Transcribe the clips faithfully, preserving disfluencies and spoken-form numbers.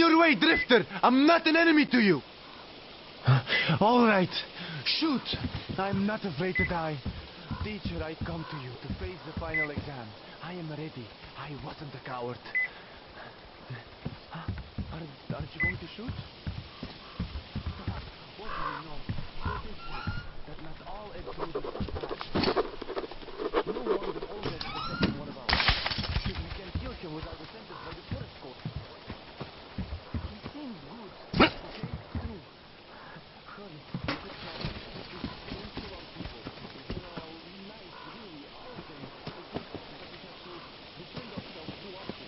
your way, Drifter! I'm not an enemy to you! All right, shoot! I'm not afraid to die. Teacher, I come to you to face the final exam. I am ready. I wasn't a coward. Huh? Aren't, aren't you going to shoot? What do you know? What is this? That not all explosives are bad. No wonder all that protected one of ours. Because we can kill him without a sentence by the forest court. He seems good. Okay? True. Hurry. Good job. Don't kill our people. They are all nice, really, all of them. It's just that we have to defend ourselves too often.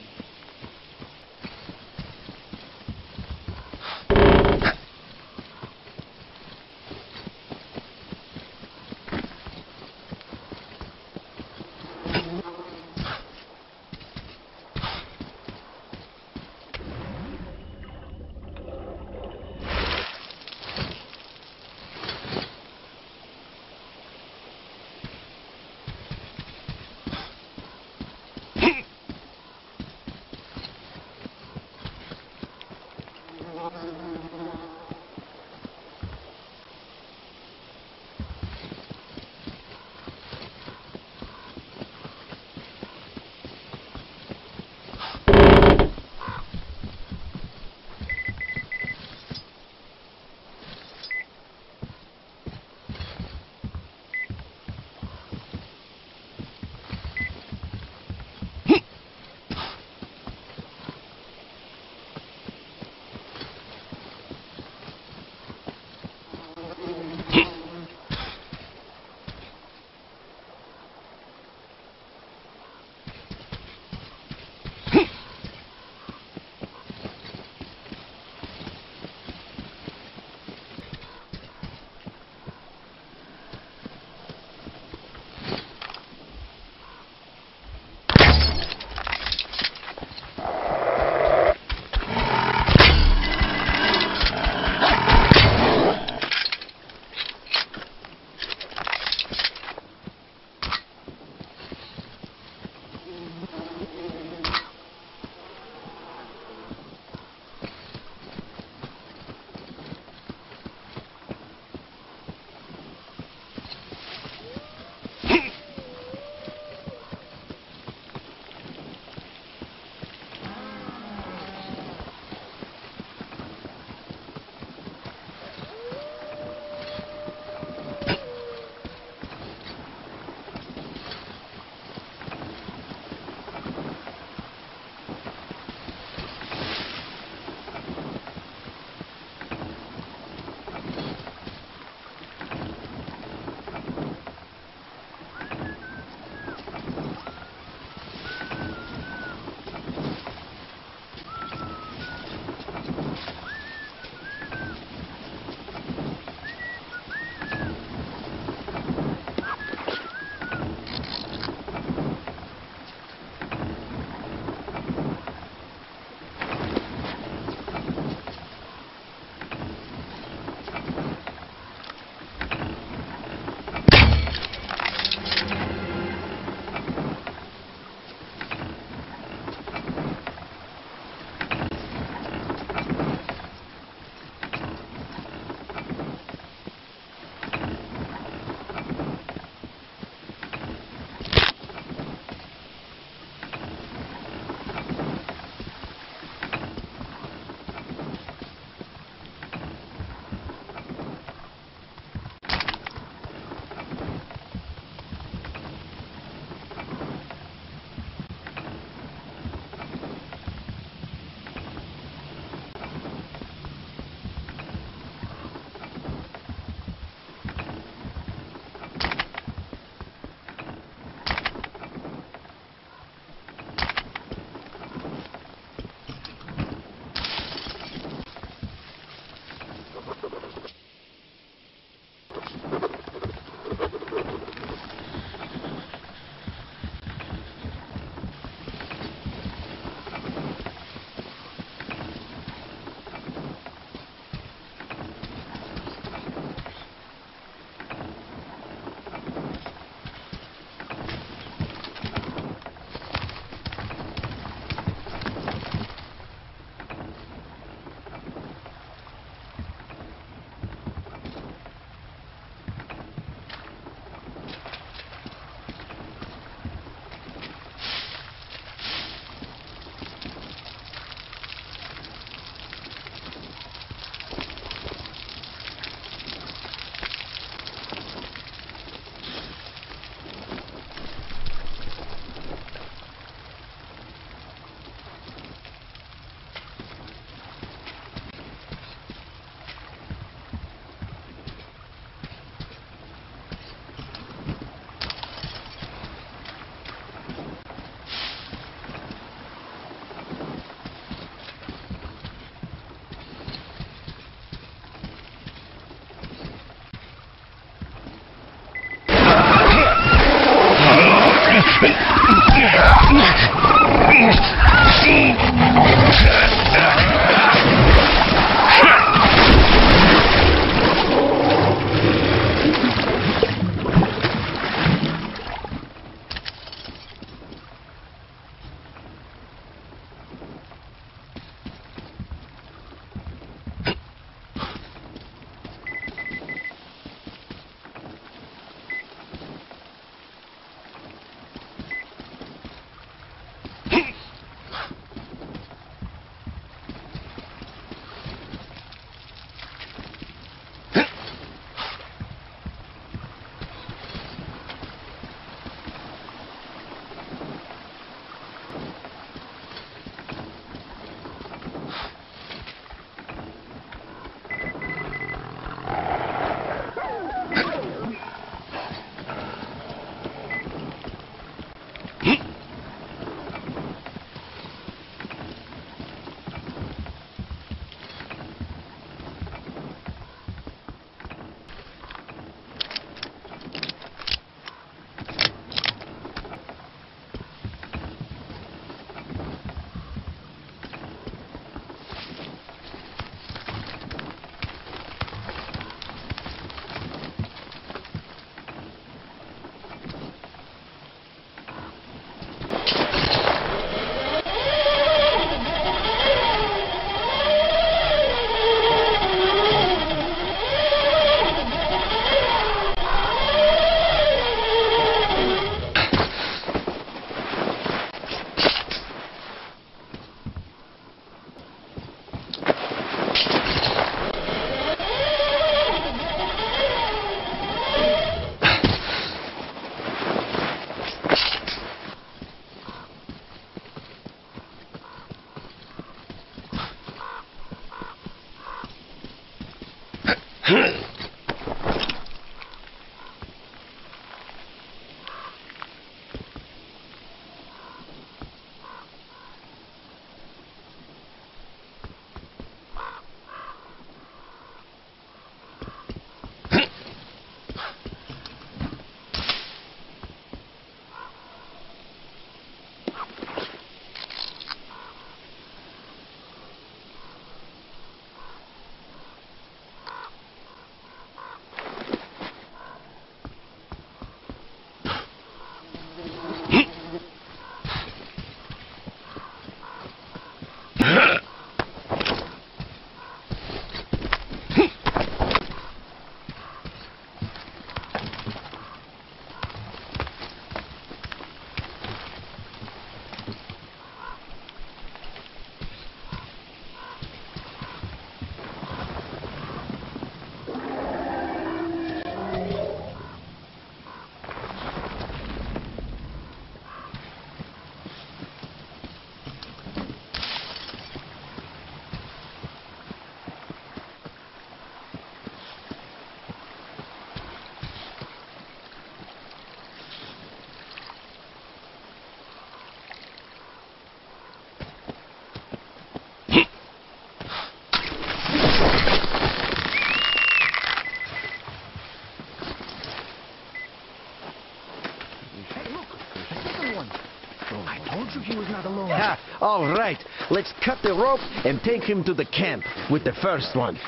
Ah, all right. Let's cut the rope and take him to the camp with the first one.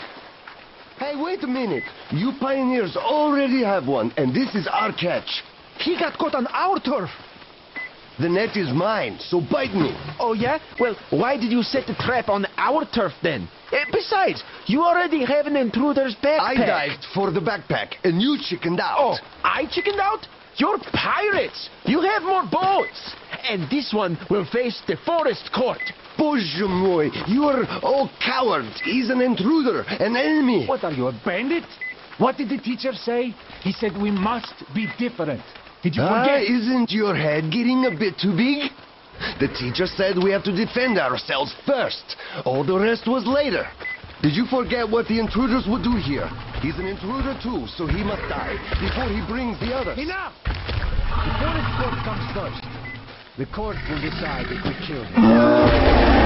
Hey, wait a minute. You pioneers already have one, and this is our catch. He got caught on our turf. The net is mine, so bite me. Oh, yeah? Well, why did you set the trap on our turf then? Eh, besides, you already have an intruder's backpack. I dived for the backpack, and you chickened out. Oh, I chickened out? You're pirates. You have more boats. And this one will face the forest court. Bozhe moi, you are all cowards. He's an intruder, an enemy. What are you, a bandit? What did the teacher say? He said we must be different. Did you Ah, forget? isn't your head getting a bit too big? The teacher said we have to defend ourselves first. All the rest was later. Did you forget what the intruders would do here? He's an intruder too, so he must die before he brings the others. Enough! The forest court comes first. The court will decide if we kill him.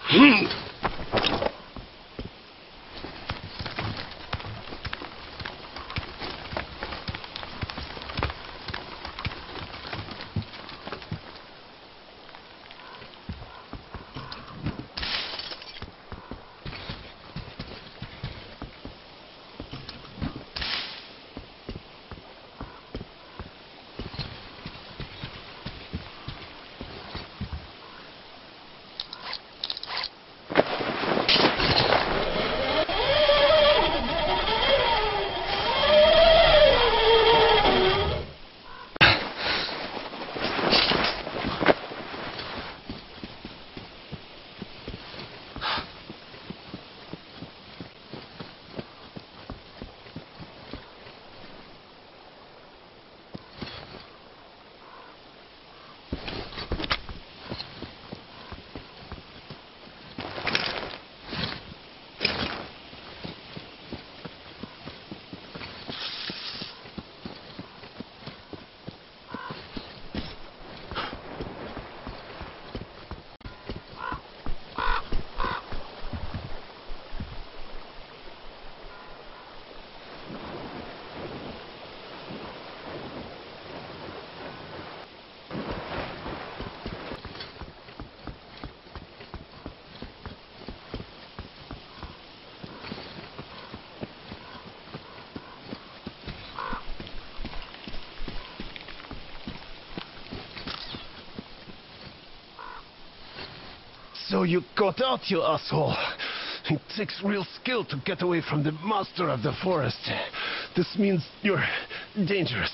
So you got out, you asshole. It takes real skill to get away from the master of the forest. This means you're dangerous.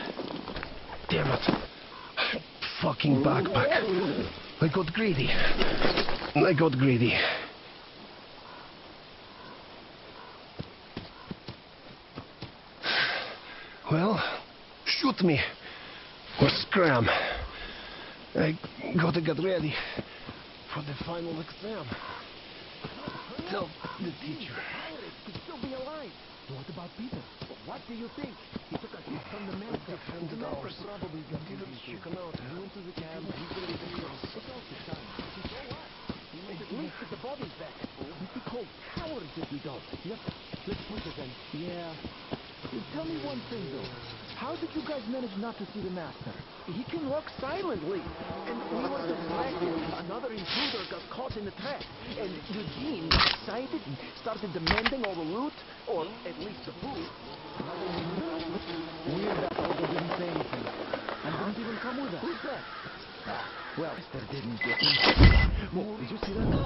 Damn it. Fucking backpack. I got greedy. I got greedy. Well, shoot me. Or scram. I gotta get ready for the final exam. Tell the teacher. Could still be alive. What about Peter? What do you think? He took us from the master. Defended The master ours. probably got Didn't confused. chicken out. He went to the camp. He did it himself. It's all the time. So what? At least get the bodies back. We'd be cold cowards if we don't. Yep. Let's push it then. Yeah. Tell me one thing though. How did you guys manage not to see the master? He can walk silently. And we were distracted. Another intruder got caught in the trap. And Eugene got excited and started demanding all the loot. Or at least the food. Weird that Olga didn't say anything. And didn't even come with us. Who's that? Ah, well, Esther didn't get him. Oh, did you see that?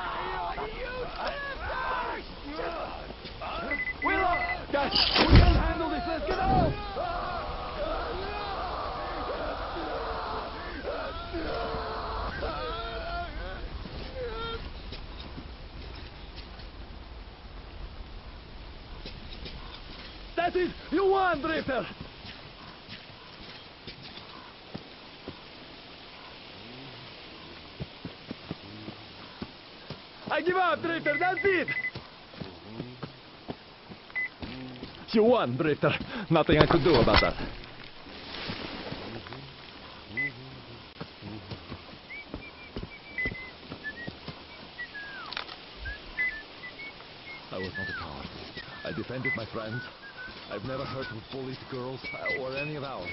Willow! Guys, we can handle this. Let's get out! That's it! You won, Drifter! I give up, Drifter, that's it! You won, Drifter. Nothing I could do about that. I was not a coward. I defended my friends. I've never hurt with bullied girls uh, or any of ours.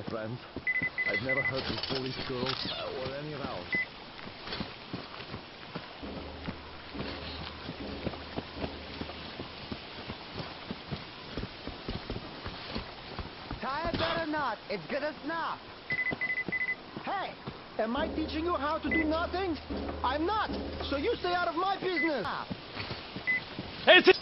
my friends. I've never hurt with police girls uh, or any of ours. Tie it better not. It's gonna snap. Hey, am I teaching you how to do nothing? I'm not. So you stay out of my business. Hey, it's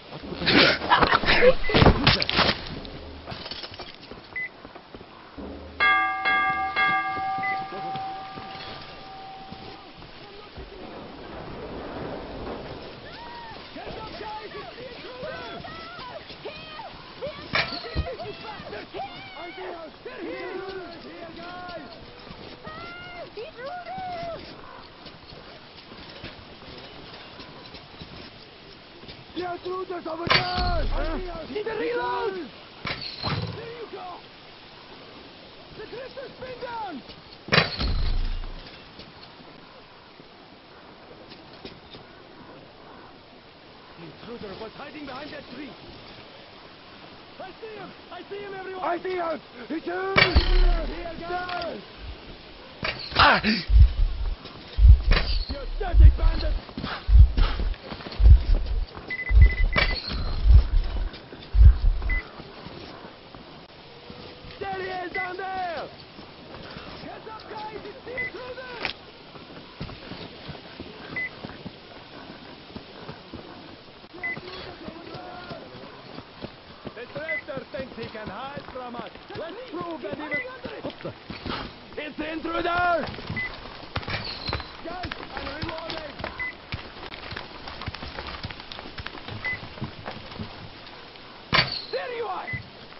The intruders over there! Need a reload! There you go! The drifter's been down! The intruder was hiding behind that tree. I see him! I see him, everyone! I see him! He's here! Here, guys! ah! You dirty bandit! There he is down there! Heads up, guys! It's the intruder! The drifter thinks he can hide from us. Let's prove that he was... What the... It's the intruder! Guys, I'm reloading! There you are!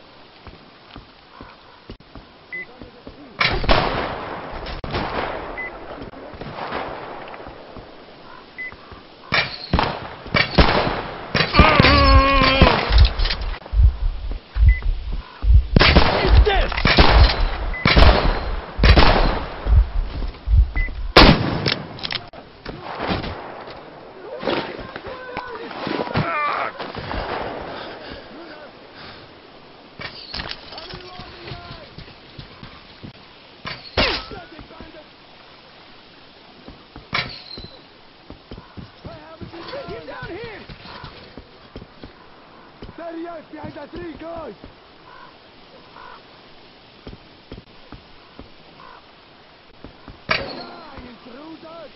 There he is, behind that tree, guys! Die, intruders!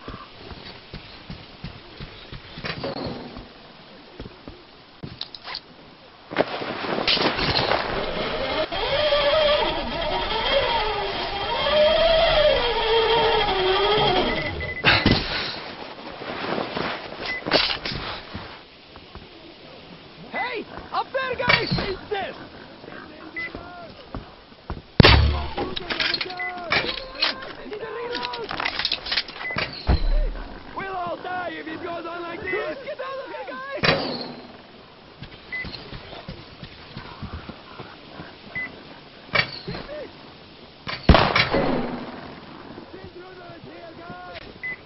Hey! Up there, guys! It's this! We'll all die if it goes on like this! Get out of here, guys! Intruder is here, guys!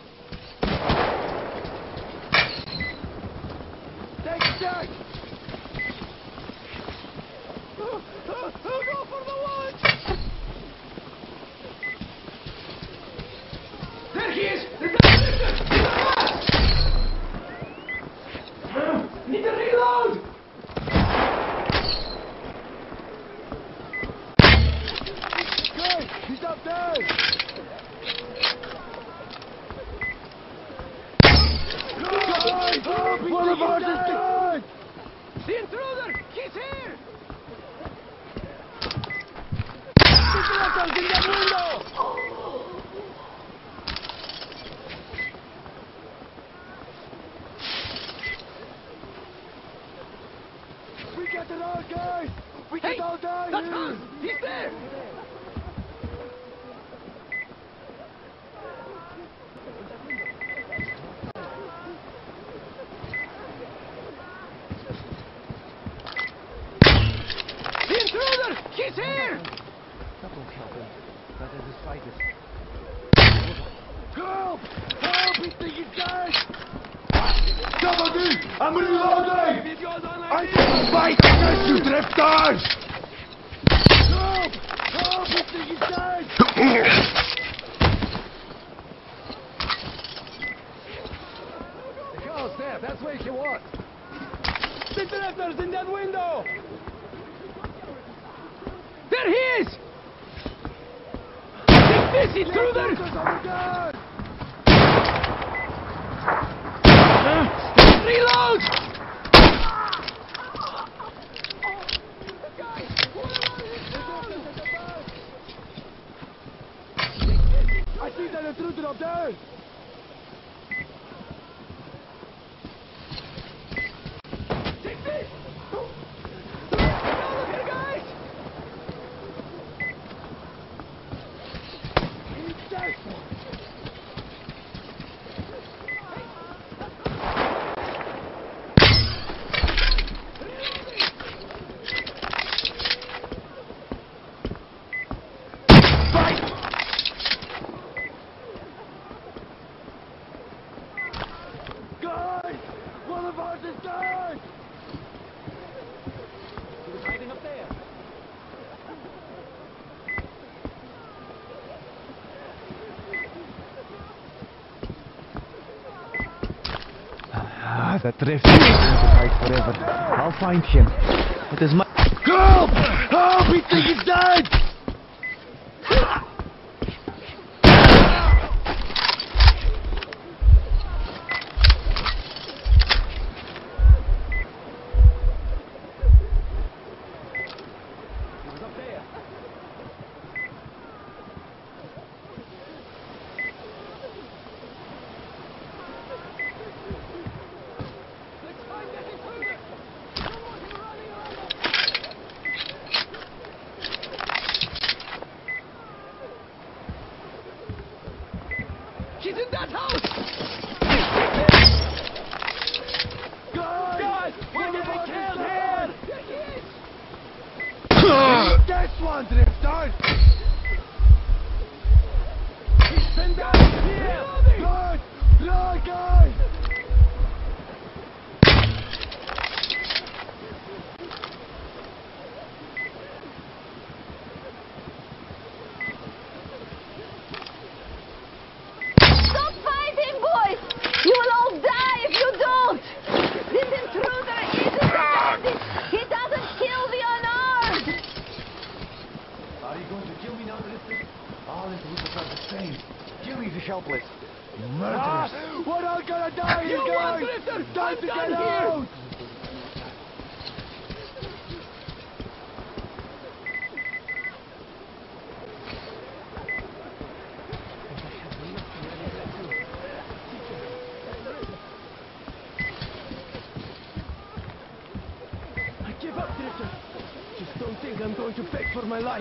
Take it back! I'll go for the lunch! There he is! There's a Need to reload! Guys, he's up there! Guys, oh, one of us is dead! The intruder! He's here! In that window! We get it all, guys! We Hey, get all down that's here! Hans! He's there! The intruder! He's here! That won't help him. Not in the slightest. Help! Help! He's thinking dead! Somebody! I'm reloading! If it goes on like I this... didn't fight against you, drifters! Help! Help! He's think he's dead! The girl's there, that's where she was. The drifters in that window! There he is! Take this, intruder! Reload! I see that intruder up there! Take this! Get out of here, guys! He's dead! Guys! One of ours is dead! He was hiding up there. Ah, that drift is going to hide forever. I'll find him. It is my... Help! Help! We think he's dead! He was up there. Let's find that intruder! Someone is running around! He's in that house! Guys! Guys! We're getting killed here! There he is! This one, Drifter! He's been down here! Run! Run, guys! Stop fighting, boys! You will all die if you don't! This intruder isn't a bandit! He doesn't kill the unarmed! Are you going to kill me now, Drifter? All intruders are the same. Kill me the helpless. Murderers! We're all gonna die here, You guys! want Drifter? Time I'm to done get here! out! I give up, Drifter. Just don't think I'm going to beg for my life.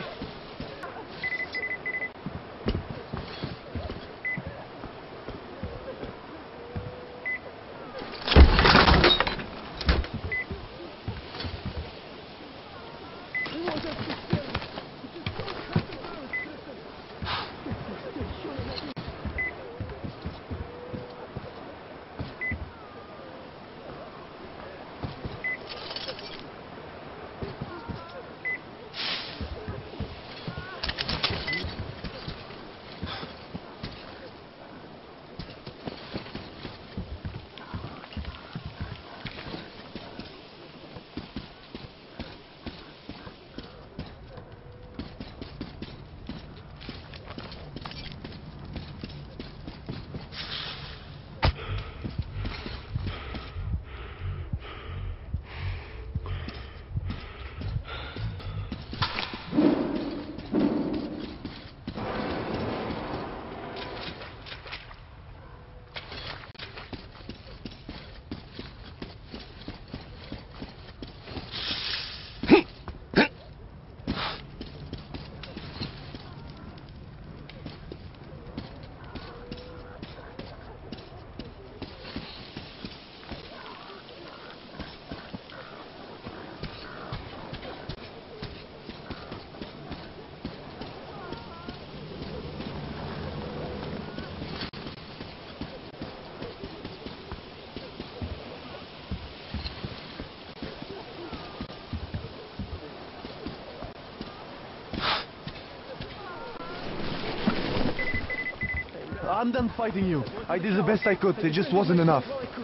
I'm done fighting you. I did the best I could. It just wasn't enough.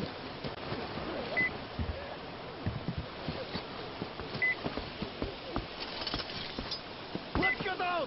Let's get out!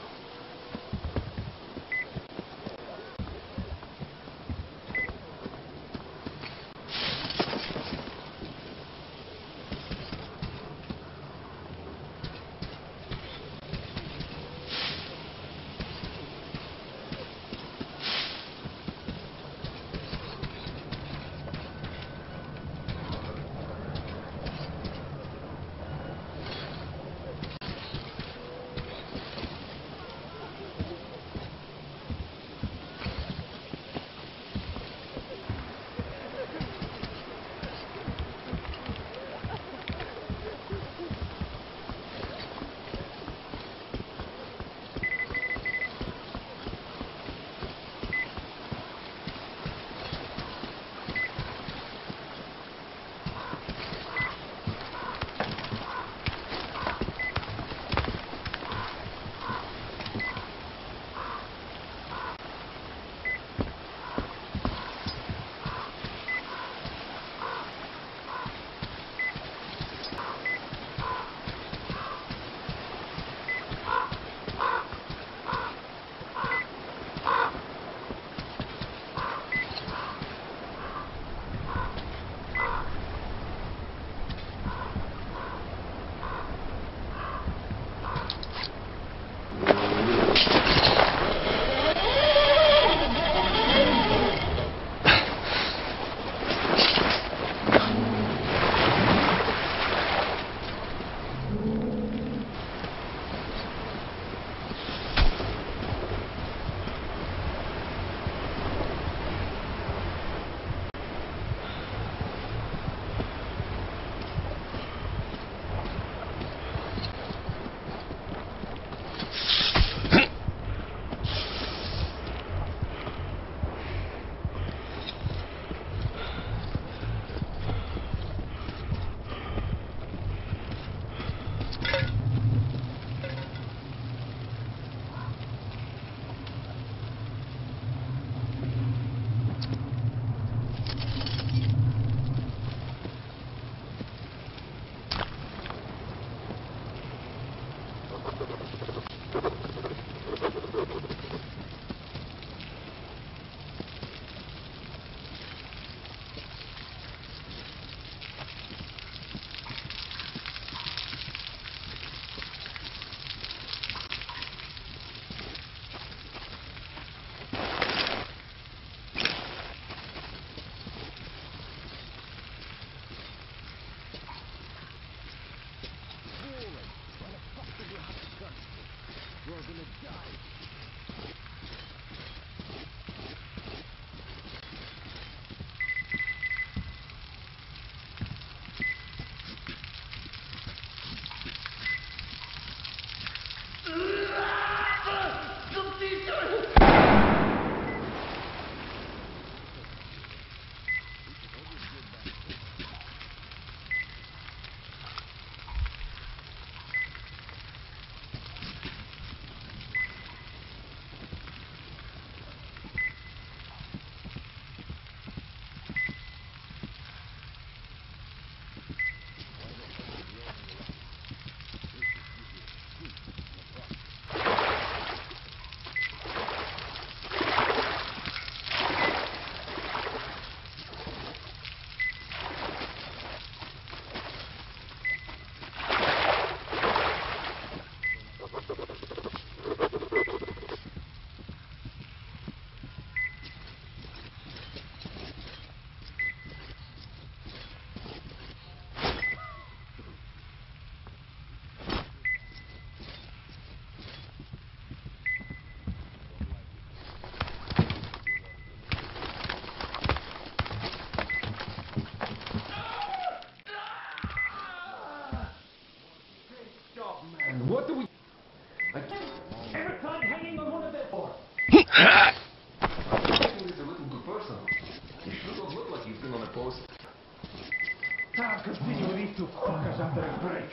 I'll continue with these two fuckers after a break.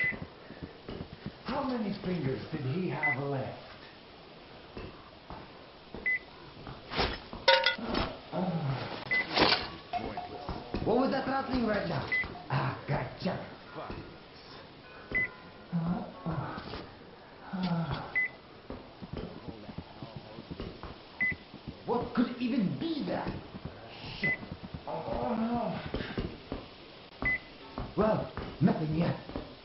How many fingers did he have left? What was that rattling right now? Ah, gotcha. What could even be that? Shit. Oh, no. Well, nothing yet.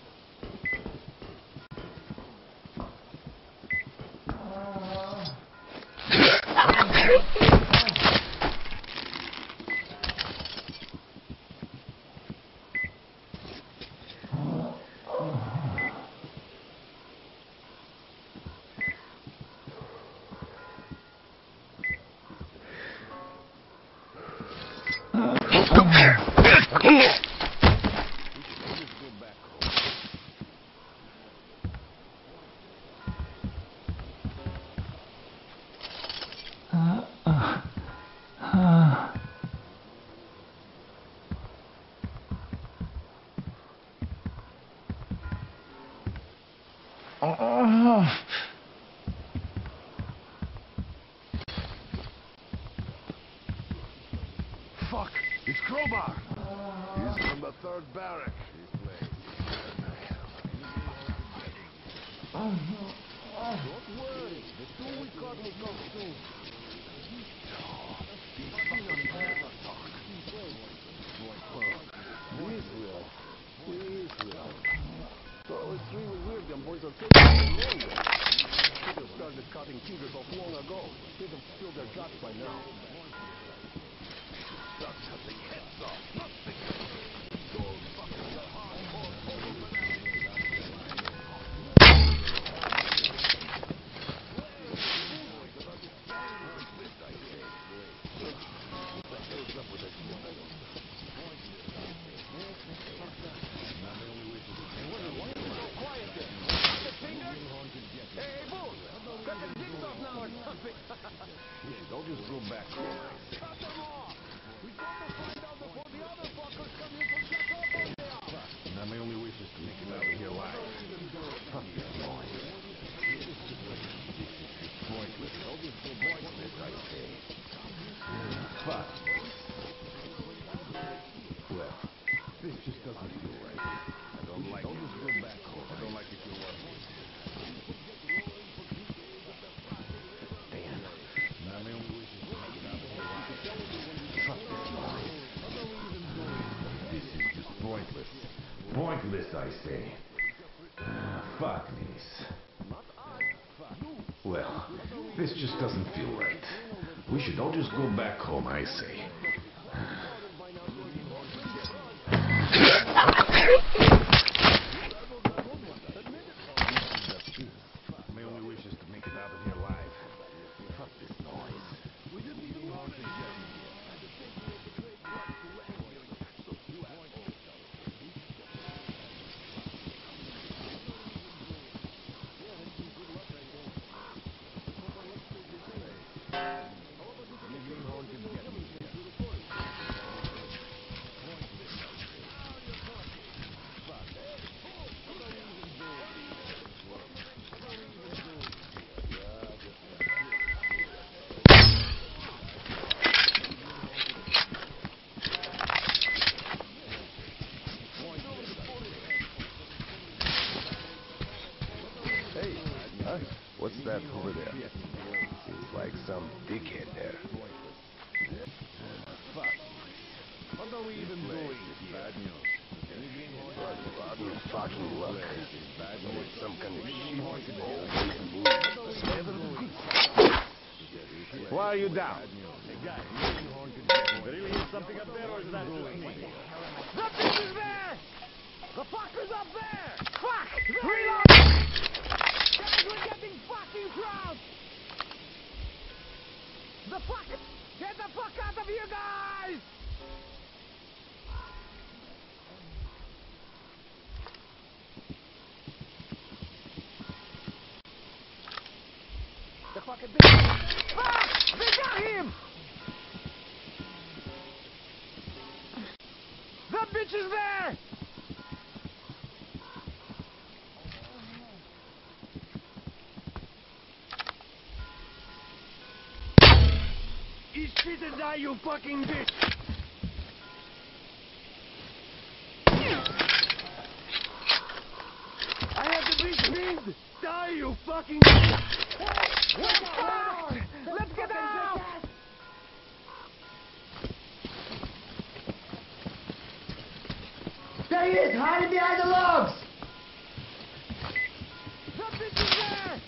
Fuck! It's Crowbar! He's from the third barrack. He's playing. Don't worry. The two we caught will come soon. These fuckers never talk. This will. This will. So it's really weird them boys are taking it longer. Should have started cutting fingers off long ago. They'd have spilled their guts by now. Start cutting heads off. Nothing. Those fuckers are hardcore over there. Don't just go back. Cut them off! We got to find out before the other fuckers come here to check up on them! Now my only wish is to make it out of here alive. Fuck this noise. This is pointless. Don't just go pointless, I say. Fuck. Well, this just doesn't feel right. I don't like it. Don't just go back home. I don't like it too much. Pointless, I say. Uh, fuck this. Well, this just doesn't feel right. We should all just go back home, I say. My only wish is to make it out of here alive. Fuck this noise. We didn't even want to get here. What's that over there? Seems like some dickhead there. Fuck. What are we even doing? Bad news. Rotten fucking luck. It's some kind of shit. Why are you down? Hey guys, there really is something up there, or is that just me? The bitch is there! The fucker's up there! Fuck! Reload! Guys, we're getting fucking crowds! The fuck! Get the fuck out of here, guys! The fucking bitch! Fuck! They got him! That bitch is there! He's cheated now, you fucking bitch! fucking... Let's get out! There he is, hiding behind the logs! The bitch is there!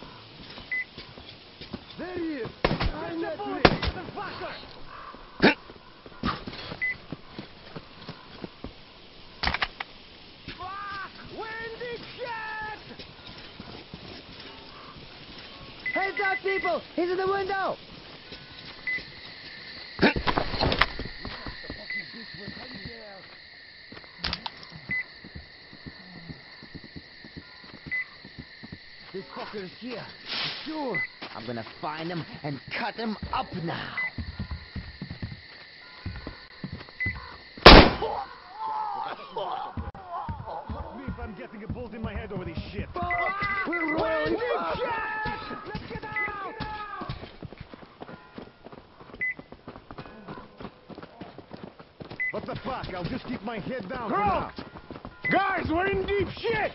There he is! Behind that tree! Motherfucker! Fuck! We're in deep shit! Heads up, people! He's in the window! This fucker is here. Sure. I'm gonna find him and cut him up now. Fuck me if I'm getting a bolt in my head over this shit. We're rolling shit! Let's get out! What the fuck? I'll just keep my head down for Croaked! now. Guys, we're in deep shit!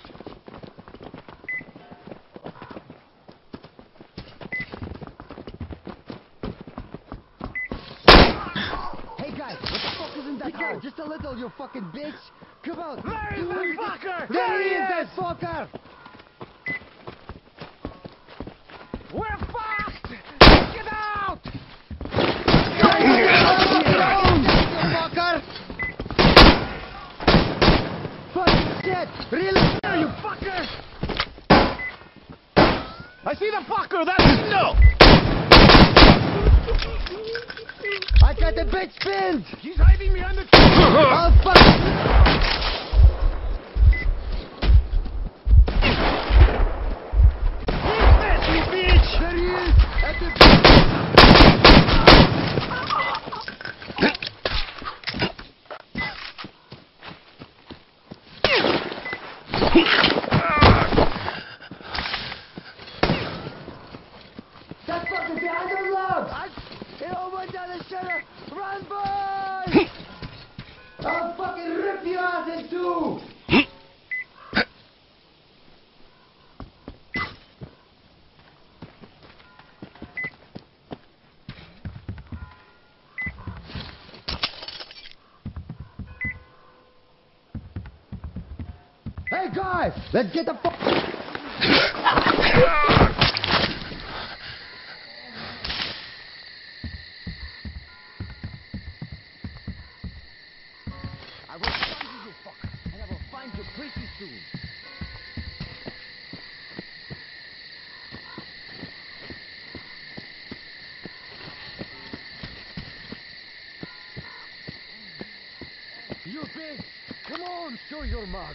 Hey guys, what the fuck is in that house? Just a little, you fucking bitch! Come on! There is that fucker! There he is, that fucker! We're fucked! Get out! Fucker! Fucking shit! Really? There, you fucker! I see the fucker! That's... No! I got the bitch pinned! He's hiding behind the... Oh, fuck! You bitch! There he is! At the... That fucker's behind the logs! I... He all went down the shutter! Run, boys! I'll fucking rip your ass in two! Hey guys, let's get the fuck. I will find you, you fucker, and I will find you pretty soon. You bitch! Come on, show your mug.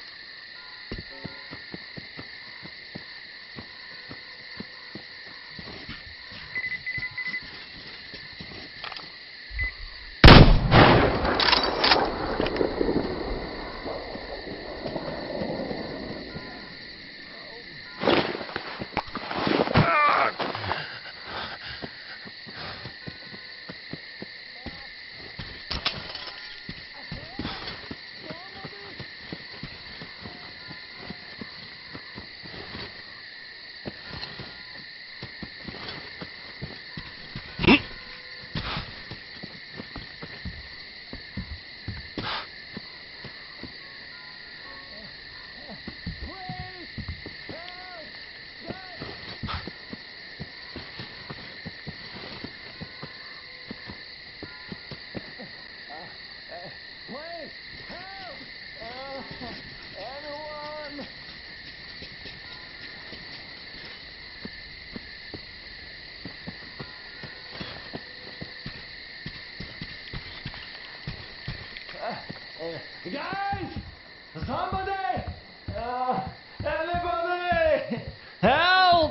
Guys! Somebody! Uh, anybody! Help!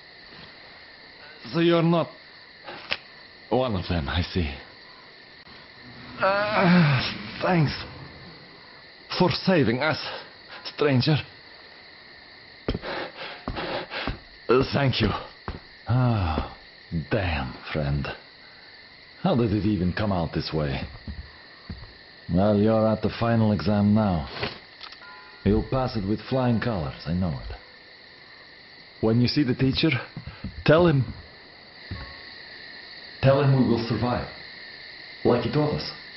So you're not one of them, I see. Uh, thanks for saving us, stranger. Uh, thank you. Ah, damn, friend. How did it even come out this way? Well, you're at the final exam now. You'll pass it with flying colors, I know it. When you see the teacher, tell him. Tell him we will survive. Like he told us.